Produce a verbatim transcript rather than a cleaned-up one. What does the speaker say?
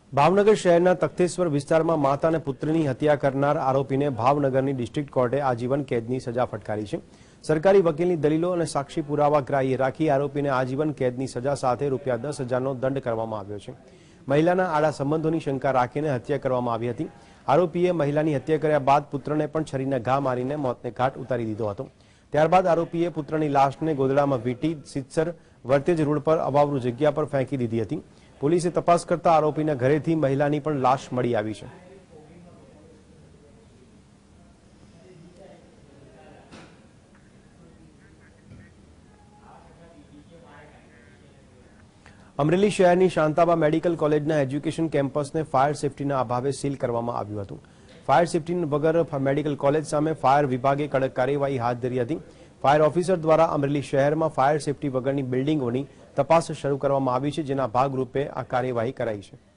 ભાવનગર શહેરના તખતેશ્વર વિસ્તારમાં માતા અને પુત્રની હત્યા કરનાર આરોપીને ભાવનગરની ડિસ્ટ્રિક્ટ કોર્ટે આજીવન કેદની સજા ફટકારી છે। સરકારી વકીલની દલીલો અને સાક્ષી પુરાવા ગ્રાહ્ય રાખી આરોપીને આજીવન કેદની સજા સાથે રૂપિયા દસ હજારનો દંડ કરવામાં આવ્યો છે। મહિલાના આડા સંબંધોની શંકા રાખીને હત્યા કરવામાં આવી હતી। આરોપીએ મહિલાની હત્યા કર્યા બાદ પુત્રને પણ છરીના ઘા મારીને મોતને ઘાટ ઉતારી દીધો હતો। ત્યારબાદ આરોપીએ પુત્રની લાશને ગોદડામાં વીંટી સિત્સર વર્તેજ રોડ પર અવાવરૂ જગ્યા પર ફેંકી દીધી હતી। પોલીસે તપાસ કરતા આરોપીના ઘરેથી મહિલાની પણ લાશ મળી આવી છે। અમરેલી શહેરની શાંતાબા મેડિકલ કોલેજના એજ્યુકેશન કેમ્પસને ફાયર સેફટીના અભાવે સીલ કરવામાં આવ્યું હતું। ફાયર સેફટી વગર મેડિકલ કોલેજ સામે ફાયર વિભાગે કડક કાર્યવાહી હાથ ધરી હતી। ફાયર ઓફિસર દ્વારા અમરેલી શહેરમાં ફાયર સેફટી વગરની બિલ્ડિંગોની તપાસ શરૂ કરવામાં આવી છે, જેના ભાગરૂપે આ કાર્યવાહી કરાઈ છે।